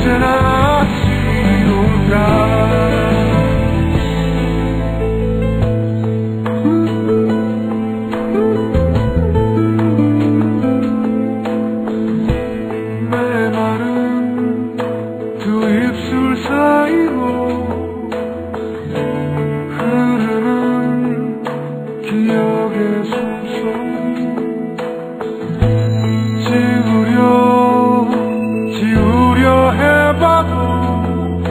언제나 아침이 올까. 메마른 두 입술 사이로 흐르는 기억의 숨소리, 지우려 해봐도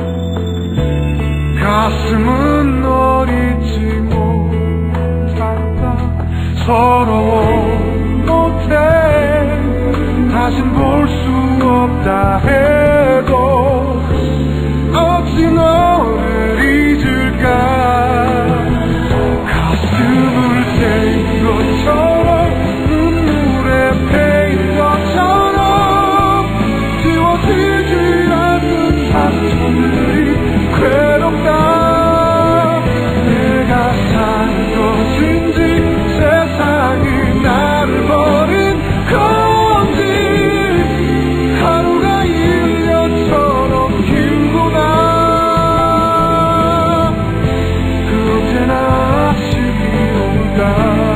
가슴은 널 잊지 못한다. 서러워 못해 다신 볼 수 없다 해도 어찌 너를 잊을까. 가슴을 태인 것처럼 눈물에 패인 것처럼 지워지지 않는 상처들이 괴롭다. 내가 사는 것인지 세상이 나를 버린 건지 하루가 1년처럼 길구나. 그 언제나 아침이 올까.